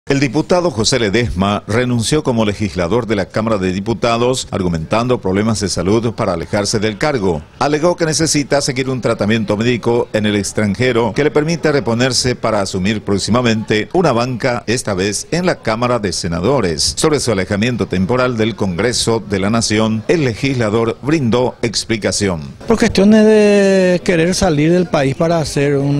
El diputado José Ledesma renunció como legislador de la Cámara de Diputados, argumentando problemas de salud para alejarse del cargo. Alegó que necesita seguir un tratamiento médico en el extranjero que le permita reponerse para asumir próximamente una banca, esta vez en la Cámara de Senadores. Sobre su alejamiento temporal del Congreso de la Nación, el legislador brindó explicación. Por cuestiones de querer salir del país para hacer un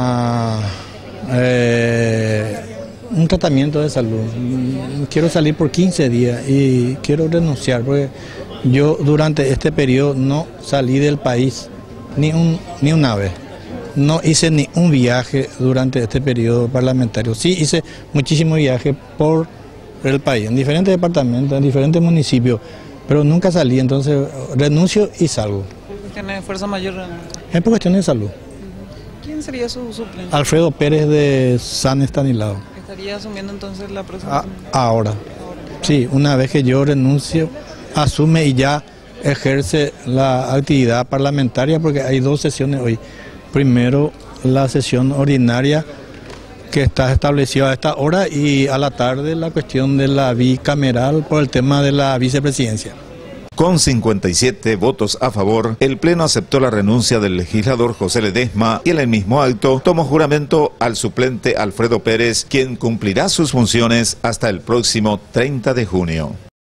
tratamiento de salud. Quiero salir por 15 días y quiero renunciar porque yo durante este periodo no salí del país ni una vez. No hice ni un viaje durante este periodo parlamentario. Sí hice muchísimos viajes por el país, en diferentes departamentos, en diferentes municipios, pero nunca salí, entonces renuncio y salgo. ¿Por cuestiones de fuerza mayor? Es por cuestiones de salud. ¿Quién sería su suplente? Alfredo Pérez de San Estanislao. ¿Estaría asumiendo entonces la próxima semana? Ahora. Sí, una vez que yo renuncio, asume y ya ejerce la actividad parlamentaria porque hay dos sesiones hoy. Primero, la sesión ordinaria que está establecida a esta hora y a la tarde la cuestión de la bicameral por el tema de la vicepresidencia. Con 57 votos a favor, el Pleno aceptó la renuncia del legislador José Ledesma y en el mismo acto tomó juramento al suplente Alfredo Pérez, quien cumplirá sus funciones hasta el próximo 30 de junio.